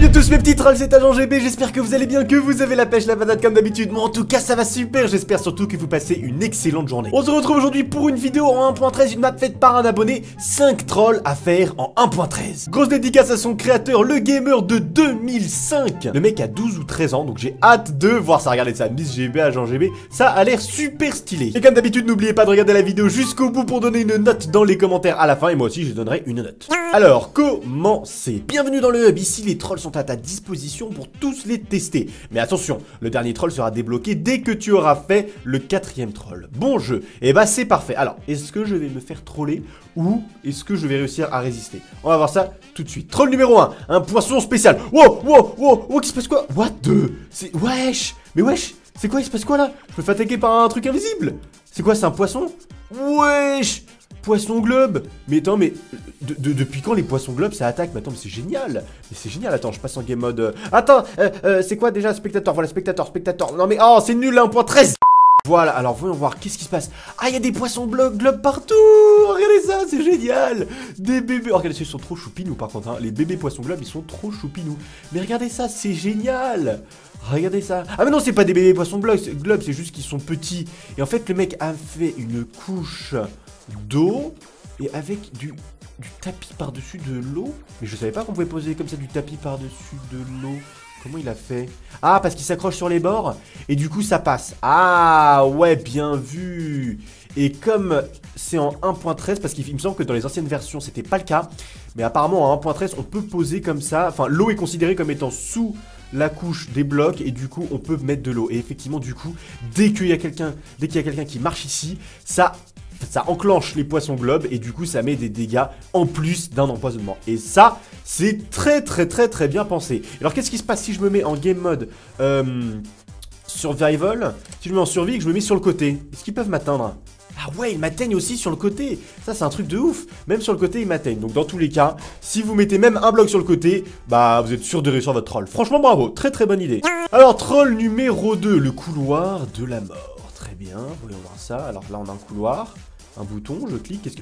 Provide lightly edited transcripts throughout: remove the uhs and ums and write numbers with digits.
à tous mes petits trolls, c'est Agent GB, j'espère que vous allez bien, que vous avez la pêche, la patate comme d'habitude. Moi en tout cas ça va super, j'espère surtout que vous passez une excellente journée. On se retrouve aujourd'hui pour une vidéo en 1.13, une map faite par un abonné, 5 trolls à faire en 1.13. Grosse dédicace à son créateur, le gamer de 2005. Le mec a 12 ou 13 ans, donc j'ai hâte de voir ça. Regardez ça, Miss GB, Agent GB, ça a l'air super stylé. Et comme d'habitude, n'oubliez pas de regarder la vidéo jusqu'au bout pour donner une note dans les commentaires à la fin, et moi aussi je donnerai une note. Alors, commencez. Bienvenue dans le hub, ici les trolls sont à ta disposition pour tous les tester. Mais attention, le dernier troll sera débloqué dès que tu auras fait le 4e troll. Bon jeu, et bah c'est parfait. Alors, est-ce que je vais me faire troller ou est-ce que je vais réussir à résister? On va voir ça tout de suite. Troll numéro 1, un poisson spécial. Wow, wow, wow, wow, qu'il se passe quoi? What the? C'est... Wesh. Mais wesh, c'est quoi? Il se passe quoi là? Je me fais attaquer par un truc invisible. C'est quoi, c'est un poisson? Wesh. Poisson globe. Mais attends, mais depuis quand les poissons globes ça attaque? Mais attends, mais c'est génial. Mais c'est génial, attends, je passe en game mode... Attends, c'est quoi déjà spectateur? Voilà, spectateur. Non mais, oh, c'est nul, 1.13. Voilà, alors voyons voir, qu'est-ce qui se passe? Ah, il y a des poissons globes partout. Regardez ça, c'est génial. Des bébés, oh, regardez, ils sont trop choupinous par contre, hein. Les bébés poissons globes, ils sont trop choupinous. Mais regardez ça, c'est génial. Regardez ça. Ah mais non, c'est pas des bébés poissons globes, c'est juste qu'ils sont petits. Et en fait, le mec a fait une couche d'eau et avec du tapis par-dessus de l'eau. Mais je savais pas qu'on pouvait poser comme ça du tapis par-dessus de l'eau. Comment il a fait? Ah, parce qu'il s'accroche sur les bords et du coup ça passe. Ah ouais, bien vu. Et comme c'est en 1.13, parce qu'il me semble que dans les anciennes versions c'était pas le cas, mais apparemment en 1.13 on peut poser comme ça. Enfin, l'eau est considérée comme étant sous la couche des blocs et du coup on peut mettre de l'eau. Et effectivement, du coup, dès qu'il y a quelqu'un qui marche ici, ça enclenche les poissons globes et du coup ça met des dégâts en plus d'un empoisonnement. Et ça, c'est très bien pensé. Alors qu'est-ce qui se passe si je me mets en game mode survival? Si je me mets en survie et que je me mets sur le côté, est-ce qu'ils peuvent m'atteindre? Ah ouais, ils m'atteignent aussi sur le côté. Ça, c'est un truc de ouf. Même sur le côté, ils m'atteignent. Donc dans tous les cas, si vous mettez même un bloc sur le côté, bah vous êtes sûr de réussir votre troll. Franchement, bravo. Très bonne idée. Alors, troll numéro 2, le couloir de la mort. Très bien, voyons voir ça. Alors là, on a un couloir. Un bouton, je clique, qu'est-ce que...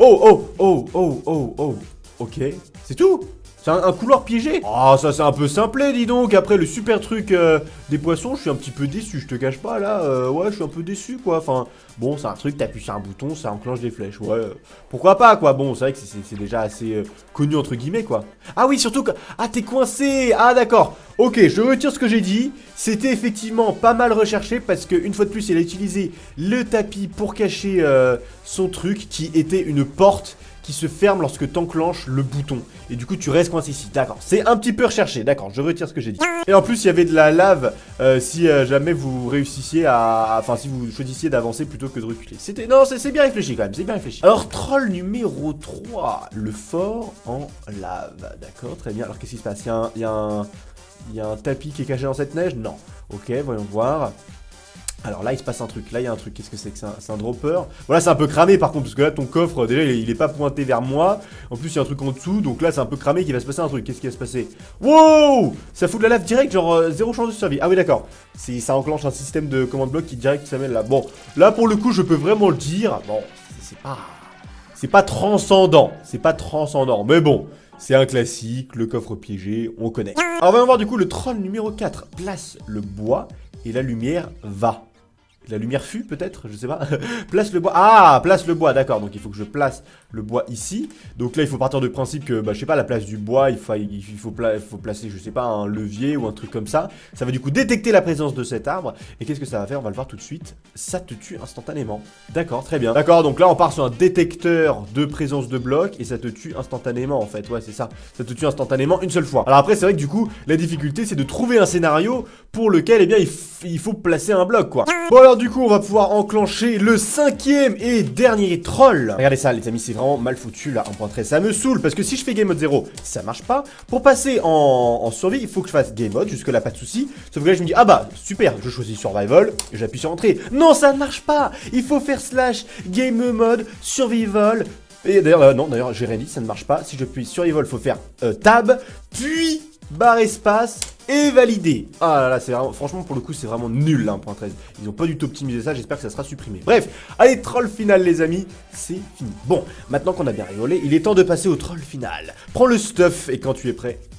Oh. Ok, c'est tout. C'est un couloir piégé. Ah, ça c'est un peu simplé, dis donc. Après le super truc des poissons, je suis un petit peu déçu, je te cache pas là. Ouais, je suis un peu déçu quoi. Enfin, bon, c'est un truc, t'appuies sur un bouton, ça enclenche des flèches. Ouais, pourquoi pas quoi. Bon, c'est vrai que c'est déjà assez connu entre guillemets quoi. Ah oui, surtout que... Ah, t'es coincé. Ah d'accord. Ok, je retire ce que j'ai dit. C'était effectivement pas mal recherché parce qu'une fois de plus, il a utilisé le tapis pour cacher son truc qui était une porte qui se ferme lorsque t'enclenches le bouton. Et du coup, tu restes coincé ici. D'accord, c'est un petit peu recherché. D'accord, je retire ce que j'ai dit. Et en plus, il y avait de la lave si jamais vous réussissiez à... Enfin, si vous choisissiez d'avancer plutôt que de reculer. C'était... Non, c'est bien réfléchi quand même, c'est bien réfléchi. Alors, troll numéro 3, le fort en lave. D'accord, très bien. Alors, qu'est-ce qui se passe? Il y a un tapis qui est caché dans cette neige? Non. Ok, voyons voir. Alors là, il se passe un truc. Là, il y a un truc. Qu'est-ce que c'est que ça? C'est un dropper. Voilà, c'est un peu cramé par contre, parce que là, ton coffre, déjà, il est pas pointé vers moi. En plus, il y a un truc en dessous. Donc là, c'est un peu cramé qu'il va se passer un truc. Qu'est-ce qui va se passer? Wow! Ça fout de la lave direct, genre zéro chance de survie. Ah oui, d'accord. Ça enclenche un système de commande bloc qui direct s'amène là. Bon, là, pour le coup, je peux vraiment le dire. Bon, c'est pas transcendant. C'est pas transcendant. Mais bon. C'est un classique, le coffre piégé, on connaît. Alors, on va voir du coup le troll numéro 4. Place le bois et la lumière va. La lumière fut peut-être, je sais pas. Place le bois. Ah, place le bois, d'accord. Donc il faut que je place le bois ici. Donc là, il faut partir du principe que, bah, je sais pas, la place du bois, il faut placer, je sais pas, un levier ou un truc comme ça. Ça va du coup détecter la présence de cet arbre. Et qu'est-ce que ça va faire? On va le voir tout de suite. Ça te tue instantanément. D'accord, très bien. D'accord, donc là, on part sur un détecteur de présence de blocs et ça te tue instantanément en fait. Ouais, c'est ça. Ça te tue instantanément une seule fois. Alors après, c'est vrai que du coup, la difficulté, c'est de trouver un scénario pour lequel, eh bien, il faut placer un bloc, quoi. Bon, alors du coup, on va pouvoir enclencher le 5e et dernier troll. Regardez ça, les amis, c'est vraiment mal foutu là, 1.13. Ça me saoule parce que si je fais game mode 0, ça marche pas. Pour passer en survie, il faut que je fasse game mode, jusque là, pas de souci. Sauf que là, je me dis, ah bah, super, je choisis survival et j'appuie sur entrée. Non, ça ne marche pas. Il faut faire slash game mode survival. Et d'ailleurs, non, d'ailleurs, j'ai rien dit, ça ne marche pas. Si je puis survival, il faut faire tab, puis barre espace et valider. Ah là là, c'est vraiment, franchement pour le coup c'est vraiment nul là, 1.13. Ils ont pas du tout optimisé ça, j'espère que ça sera supprimé. Bref, allez, troll final les amis, c'est fini. Bon, maintenant qu'on a bien rigolé, il est temps de passer au troll final. Prends le stuff et quand tu es prêt,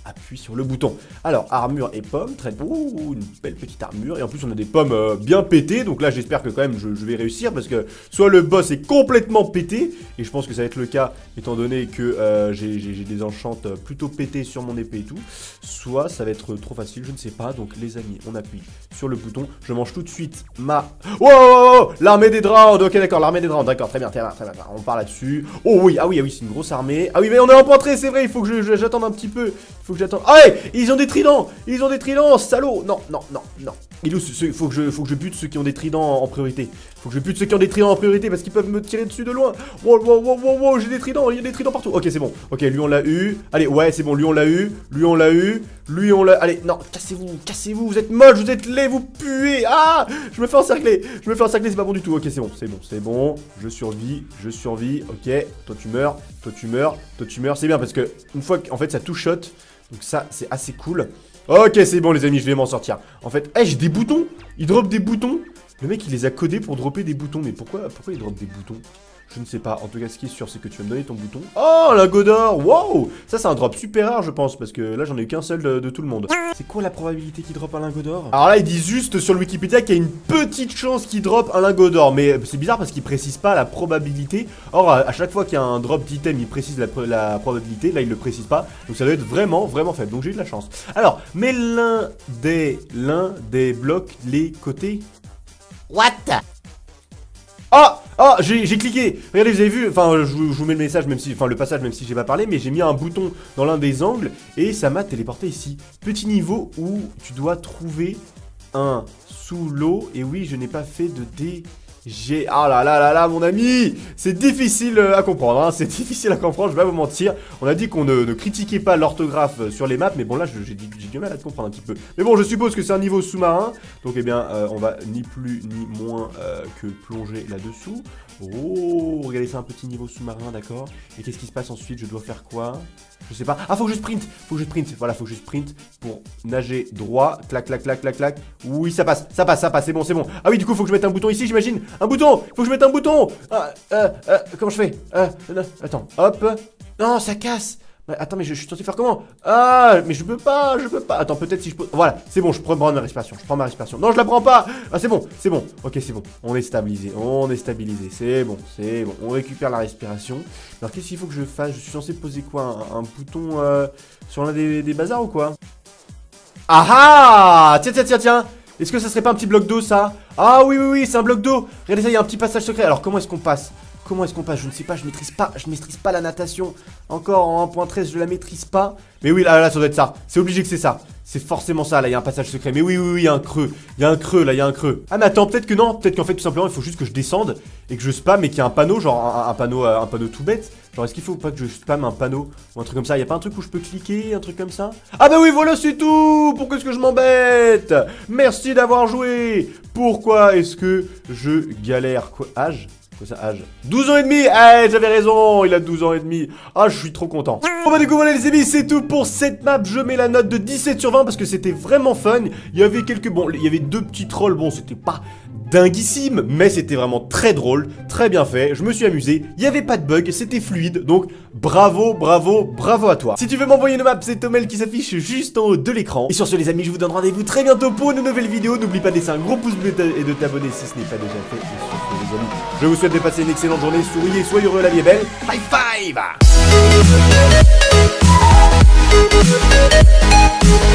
appuie sur le bouton. Alors, armure et pommes, très beau, une belle petite armure. Et en plus, on a des pommes bien pétées. Donc là, j'espère que quand même, je vais réussir. Parce que soit le boss est complètement pété. Et je pense que ça va être le cas, étant donné que j'ai des enchantes plutôt pétées sur mon épée et tout. Soit ça va être trop facile, je ne sais pas. Donc les amis, on appuie sur le bouton. Je mange tout de suite ma... Wow, l'armée des Drowned. Ok, d'accord, l'armée des Drowned. D'accord, très bien, très bien, très bien. On part là-dessus. Oh oui, ah oui, c'est une grosse armée. Ah oui, mais on est en pointré, c'est vrai. Il faut que j'attende un petit peu. Il faut que j'attende. Ah ouais, ils ont des tridents. Ils ont des tridents, salaud. Non. Il faut que je bute ceux qui ont des tridents en priorité. Faut que je bute ceux qui ont des tridents en priorité parce qu'ils peuvent me tirer dessus de loin. Wow, j'ai des tridents, il y a des tridents partout. Ok, c'est bon. Ok, lui on l'a eu. Allez, ouais, c'est bon, lui on l'a eu. Lui on l'a eu. Lui on l'a... Allez, non, cassez-vous, vous êtes moche, vous êtes laid, vous puez. Ah, je me fais encercler, c'est pas bon du tout. Ok, c'est bon. Je survis. Ok, toi tu meurs. C'est bien parce que une fois qu'en fait ça tout shot. Donc ça, c'est assez cool. Ok, c'est bon les amis, je vais m'en sortir. En fait, j'ai des boutons. Il drop des boutons. Le mec, il les a codés pour dropper des boutons. Mais pourquoi il drop des boutons? Je ne sais pas. En tout cas, ce qui est sûr, c'est que tu vas me donner ton bouton. Oh, lingot d'or. Wow. Ça, c'est un drop super rare, je pense. Parce que là, j'en ai eu qu'un seul de tout le monde. C'est quoi la probabilité qu'il drop un lingot d'or? Alors là, il dit juste sur le Wikipédia qu'il y a une petite chance qu'il drop un lingot d'or. Mais c'est bizarre parce qu'il précise pas la probabilité. Or, à chaque fois qu'il y a un drop d'item, il précise la probabilité. Là, il le précise pas. Donc, ça doit être vraiment, vraiment faible. Donc, j'ai eu de la chance. Alors, mais l'un des blocs, les côtés. What? Oh, j'ai cliqué. Regardez, vous avez vu, enfin je vous mets le message même si, enfin le passage même si j'ai pas parlé, mais j'ai mis un bouton dans l'un des angles et ça m'a téléporté ici. Petit niveau où tu dois trouver un sous l'eau et oui, je n'ai pas fait de dé. Ah là, mon ami, c'est difficile à comprendre, hein. C'est difficile à comprendre, je vais pas vous mentir. On a dit qu'on ne critiquait pas l'orthographe sur les maps, mais bon là j'ai du mal à te comprendre un petit peu. Mais bon, je suppose que c'est un niveau sous-marin, donc eh bien on va ni plus ni moins que plonger là-dessous. Oh, regardez, c'est un petit niveau sous-marin, d'accord. Et qu'est-ce qui se passe ensuite? Je dois faire quoi? Je sais pas. Ah, faut que je sprint. Voilà, faut que je sprint pour nager droit. Clac. Oui, ça passe. C'est bon. Ah oui, du coup, faut que je mette un bouton ici, j'imagine. Un bouton. Faut que je mette un bouton. Comment je fais? Attends. Hop. Non, ça casse. Attends, mais je suis censé faire comment? Ah, mais je peux pas. Attends, peut-être si je peux... Voilà, c'est bon, je prends ma respiration. Non, je la prends pas. Ah, c'est bon. Ok, c'est bon. On est stabilisé. C'est bon. On récupère la respiration. Alors, qu'est-ce qu'il faut que je fasse? Je suis censé poser quoi? Un bouton sur l'un des bazars ou quoi? Ah! Tiens. Est-ce que ça serait pas un petit bloc d'eau, ça? Ah oui, c'est un bloc d'eau. Regardez ça, il y a un petit passage secret. Alors, comment est-ce qu'on passe? Je ne sais pas, je maîtrise pas la natation. Encore en 1.13, je la maîtrise pas. Mais oui, là, ça doit être ça. C'est obligé que c'est ça. C'est forcément ça, là, il y a un passage secret. Mais oui, il y a un creux. Il y a un creux. Ah, mais attends, peut-être que non. Peut-être qu'en fait, tout simplement, il faut juste que je descende et que je spam et qu'il y a un panneau, genre un panneau tout bête. Genre, est-ce qu'il faut pas que je spam un panneau ou un truc comme ça? Il y a pas un truc où je peux cliquer, un truc comme ça? Ah bah oui, voilà, c'est tout. Pourquoi est-ce que je m'embête? Merci d'avoir joué. Pourquoi est-ce que je galère? Quoi, âge? Ça, âge 12 ans et demi. J'avais raison, il a 12 ans et demi. Ah, je suis trop content. Bon bah du coup voilà les amis, c'est tout pour cette map. Je mets la note de 17 sur 20 parce que c'était vraiment fun. Il y avait il y avait deux petits trolls. Bon, c'était pas dinguissime, mais c'était vraiment très drôle, très bien fait. Je me suis amusé, il n'y avait pas de bug, c'était fluide. Donc bravo à toi. Si tu veux m'envoyer une map, c'est Tomel qui s'affiche juste en haut de l'écran. Et sur ce les amis, je vous donne rendez-vous très bientôt pour une nouvelle vidéo. N'oublie pas de laisser un gros pouce bleu et de t'abonner si ce n'est pas déjà fait. Et sur ce les amis, je vous souhaite de passer une excellente journée. Souriez, soyez heureux, la vie est belle. High five.